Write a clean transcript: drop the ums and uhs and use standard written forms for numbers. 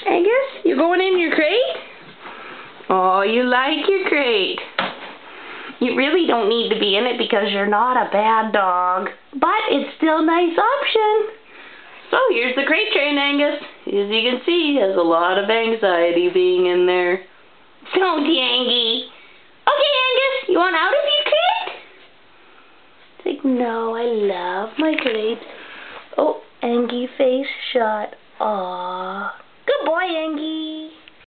Angus, you going in your crate? Oh, you like your crate. You really don't need to be in it because you're not a bad dog. But it's still a nice option. So here's the crate train, Angus. As you can see, he has a lot of anxiety being in there. Don't you, Angie? Okay, Angus, you want out of your crate? It's like, no, I love my crate. Oh, Angie face shot. Aww. Good boy, Angie.